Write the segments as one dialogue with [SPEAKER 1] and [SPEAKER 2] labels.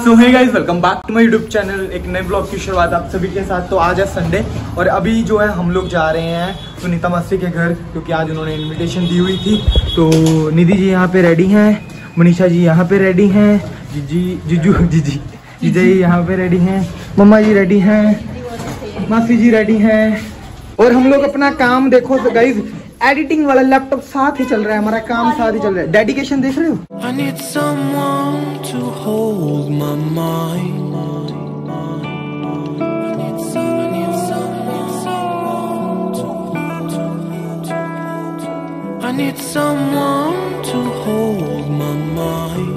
[SPEAKER 1] So hey guys, welcome back to my YouTube channel. एक नए blog की शुरुआत आप सभी के साथ। तो आज है संडे और अभी जो है हम लोग जा रहे हैं सुनीता मासी के घर, क्योंकि आज उन्होंने इनविटेशन दी हुई थी। तो निधि जी यहाँ पे रेडी हैं, मनीषा जी यहाँ पे रेडी हैं, जीजा जी यहाँ पे रेडी हैं, मम्मा जी रेडी हैं, मासी जी रेडी हैं। और हम लोग अपना काम देखो तो गाइस, एडिटिंग वाला लैपटॉप साथ ही चल रहा है, हमारा काम साथ ही चल रहा है। डेडिकेशन देख रहे हो।
[SPEAKER 2] I need someone to hold my mind. I need someone to hold my mind.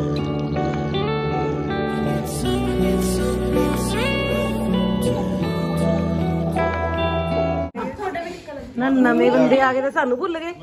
[SPEAKER 3] ना नवे बंदे आ गए तो सानू भूल गए।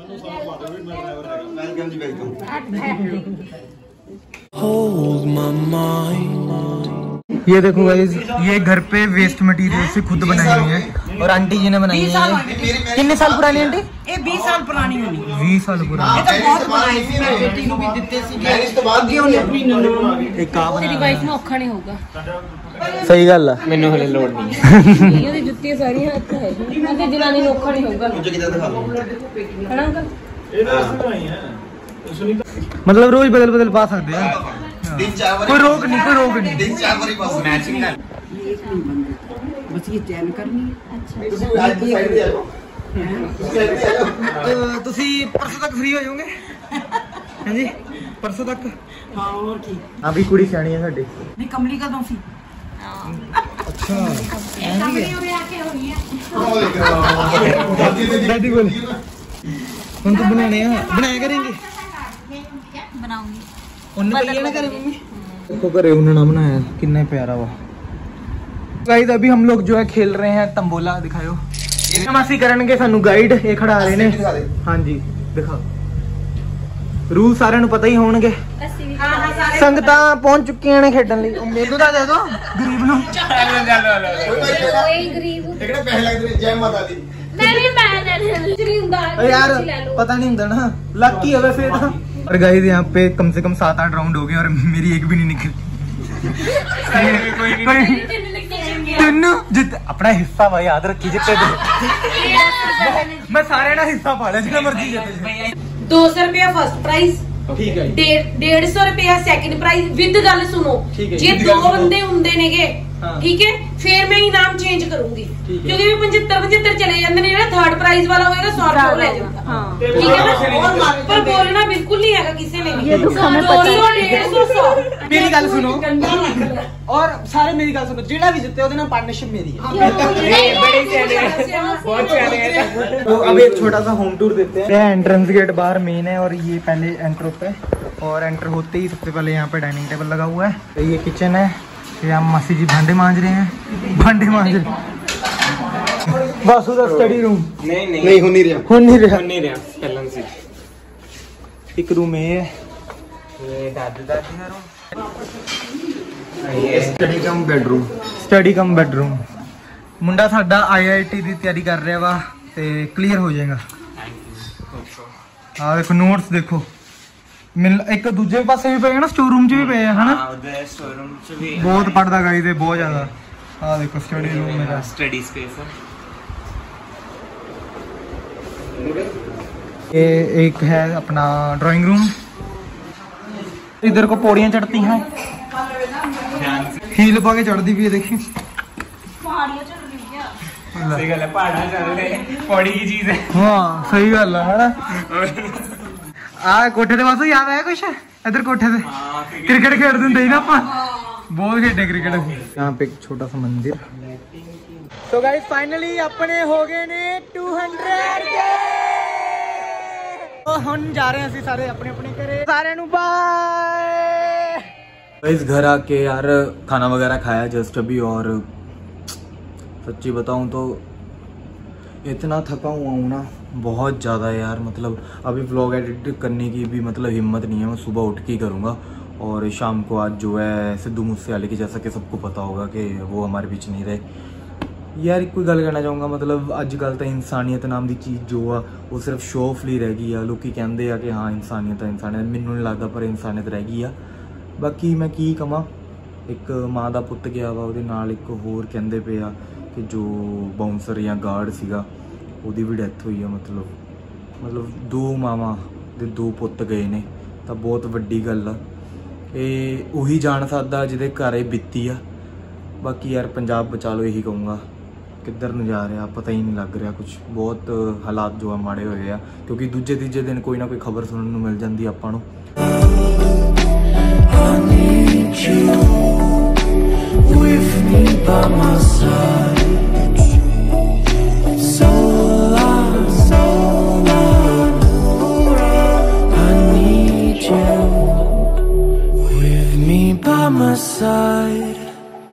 [SPEAKER 2] Hold my mind.
[SPEAKER 1] ये देखो गाइस, ये घर पे वेस्ट मटेरियल से खुद बनाई हुई है और आंटी जी ने बनाई है। कितने साल पुरानी आंटी?
[SPEAKER 3] ये 20 साल पुरानी होनी।
[SPEAKER 1] 20 साल पुरानी।
[SPEAKER 3] ये तो बहुत बनाई थी, मैं बेटी को भी दिते सी। आगे ਉਹਨੇ अपनी ननू
[SPEAKER 1] एक का
[SPEAKER 4] तेरी वाइफ ਨੂੰ ਔਖਾ ਨਹੀਂ ਹੋਊਗਾ।
[SPEAKER 1] सही गल है।
[SPEAKER 5] ਮੈਨੂੰ ਹਲੇ ਲੋੜ ਨਹੀਂ ਹੈ।
[SPEAKER 4] ਇਹਦੀ ਜੁੱਤੀਆਂ ਸਾਰੀਆਂ ਹੱਥ ਹੈ ਕਹਿੰਦੇ ਜਨਾਨੀ ਨੂੰ ਔਖਾ ਨਹੀਂ ਹੋਊਗਾ।
[SPEAKER 5] ਮੁਝੇ ਕਿਦਾਂ ਦਿਖਾ ਲਓ
[SPEAKER 4] ਹਨਾ ਅੰਕਲ?
[SPEAKER 1] मतलब रोज बदल बदल पा सकते हैं,
[SPEAKER 5] दिन 4 बार
[SPEAKER 1] कोई रोक नहीं, कोई रोक नहीं।
[SPEAKER 5] दिन 4 बार ही पास मैचिंग कर
[SPEAKER 3] बस ये चैन करनी है।
[SPEAKER 5] ਤੁਸੀਂ ਰਾਈਟ ਸਾਈਡ ਤੇ ਆ ਜਾਓ।
[SPEAKER 1] ਤੁਸੀਂ परसों तक फ्री हो जाओगे? हाँ जी, परसों तक।
[SPEAKER 3] हाँ और की
[SPEAKER 1] अभी कुड़ी सियाणी है साडी।
[SPEAKER 3] नहीं कमली का दोसी।
[SPEAKER 1] अच्छा
[SPEAKER 3] कमली और आके हो रही है।
[SPEAKER 1] दादी बोली हम तो बनाने हैं, बनाया करेंगे,
[SPEAKER 4] ਬਣਾਉਂਗੀ।
[SPEAKER 1] उन्हें कहिए ना करे मम्मी। देखो करे उन्होंने ना बनाया, कितना प्यारा हुआ। गाइस अभी हम लोग जो है खेल रहे हैं तंबोला। दिखाओ मासी करण के सानू गाइड ये खड़ा रहे ने। हाँ जी दिखा, रूल सारे नु पता ही होणगे। संगतां पहुंच चुकियां ने खेडन लई। मेनू ता दे दो गरीब नु।
[SPEAKER 4] ਓਏ ਗਰੀਬ
[SPEAKER 5] ਕਿਹੜੇ ਪੈਸੇ ਲੱਗਦੇ ਨੇ? ਜੈ ਮਾਤਾ ਦੀ।
[SPEAKER 4] ਨਹੀਂ ਮੈਂ ਨਹੀਂ ਹੁੰਦਾ
[SPEAKER 1] यार पता नहीं होता ना, लकी है वैसे तो। और गाइस यहाँ पे कम से कम 7-8 राउंड हो गए और मेरी एक भी नहीं निकली। जित अपना हिस्सा भाई याद रखी जितने मैं सारे ना हिस्सा पा लिया जितना मर्जी जीते।
[SPEAKER 3] 200 रुपया फर्स्ट प्राइज,
[SPEAKER 1] ठीक है।
[SPEAKER 3] 150 रुपया सेकंड प्राइज विद गल सुनो। जे दो बंदे होंदे नेगे ठीक है, फिर मैं इनाम चेंज करूंगी, क्योंकि 75 चले जाते हैं। जेड़ा थर्ड प्राइज वाला होएगा 100 रुपया ले जाता। ठीक है ना, पर बोलना बिल्कुल नहीं है किसी ने भी। 200 150
[SPEAKER 1] मेरी गल सुनो और सारे मेरी गल सुनो, जेड़ा भी जितते ओदे नाल पार्टनरशिप मेरी है।
[SPEAKER 5] बहुत प्यारे हैं।
[SPEAKER 1] तो अब एक छोटा सा होम टूर देते हैं। ये एंट्रेंस गेट बाहर मेन है और ये पहले एंटर होता है और एंटर होते ही सबसे पहले यहाँ पे डाइनिंग टेबल लगा हुआ है। तो ये किचन है, यहाँ मासी जी भांडे मांज रहे हैं, भांडे मांज रहे। वासु दा स्टडी रूम
[SPEAKER 5] नहीं हो नहीं रहा,
[SPEAKER 1] हो नहीं रहा,
[SPEAKER 5] नहीं रहा पहले से।
[SPEAKER 1] एक रूम है ये दादी का रूम, ये study cum bedroom, study cum bedroom. मुंडा साडा IIT ਦੀ ਤਿਆਰੀ ਕਰ ਰਿਹਾ ਵਾ ਤੇ ਕਲੀਅਰ ਹੋ ਜਾਏਗਾ। ਆ ਦੇਖੋ ਨੋਟਸ ਦੇਖੋ, ਮਿਲ ਇੱਕ ਦੂਜੇ ਪਾਸੇ ਵੀ ਪਏ ਨਾ, ਸਟੋਰ ਰੂਮ 'ਚ ਵੀ ਪਏ ਆ ਹਨਾ।
[SPEAKER 5] उधर स्टोर रूम से भी
[SPEAKER 1] ਬਹੁਤ ਪੜਦਾ ਗਾਈਸ ਇਹ ਬਹੁਤ ਜ਼ਿਆਦਾ। ਆ ਦੇਖੋ ਸਟੱਡੀ रूम मेरा,
[SPEAKER 5] स्टडी स्पेस है।
[SPEAKER 1] ये एक है अपना ड्राइंग रूम। इधर को पौड़ियाँ चढ़ती हैं, हील पा के चढ़ती भी है, देखिए
[SPEAKER 5] सही गल है, पहाड़ा चल रहे पौड़ी की चीज है।
[SPEAKER 1] हाँ सही गल है ना। आ कोठे ते वासु याद आया कुछ? इधर कोठे पे क्रिकेट खेलते थे ना अपन, बहुत खेले क्रिकेट। यहाँ पे एक छोटा सा मंदिर। तो गाइस फाइनली अपने हो गए ने 200 के। तो हम जा रहे हैं ਅਸੀਂ ਸਾਰੇ अपने अपने घरे। सारे नु बाय। गाइस घर आके यार खाना वगैरह खाया जस्ट अभी, और सच्ची बताऊं तो इतना थका हुआ हूँ ना बहुत ज़्यादा यार। मतलब अभी व्लॉग एडिट करने की भी मतलब हिम्मत नहीं है। मैं सुबह उठ के ही करूँगा और शाम को आज जो है सिद्धू मूसेवाले की, जैसा कि सबको पता होगा कि वो हमारे बीच नहीं रहे। यार एक कोई गल कहना चाहूँगा, मतलब अजकल तो इंसानियत नाम की चीज़ जो आ वो सिर्फ शो ऑफ ਲਈ रह गई है। लोग कहते हैं कि हाँ इंसानियत है, इंसानियत, मैनू नहीं लगता पर इंसानियत रह गई है। बाकी मैं की कमा, एक माँ का पुत गया वा, ਉਹਦੇ ਨਾਲ एक होर कहते पे आ कि जो बाउंसर या गार्ड सीगा ਉਹਦੀ भी डैथ हुई है। मतलब दो मावां दे दो पुत गए ने, तो बहुत वड्डी गल आ। ਇਹ ਉਹੀ ਜਾਣ ਸਕਦਾ ਜਿਹਦੇ ਘਰ ਇਹ ਬੀਤੀ ਆ। बाकी यार पंजाब बचा लो, यही कहूँगा। किधर ਨੂੰ जा रहा पता ही नहीं लग रहा कुछ। बहुत हालात जो है माड़े हुए आ, क्योंकि दूजे तीजे दिन कोई ना कोई खबर सुनने ਨੂੰ मिल जाती ਆਪਾਂ ਨੂੰ।
[SPEAKER 2] with me by my side.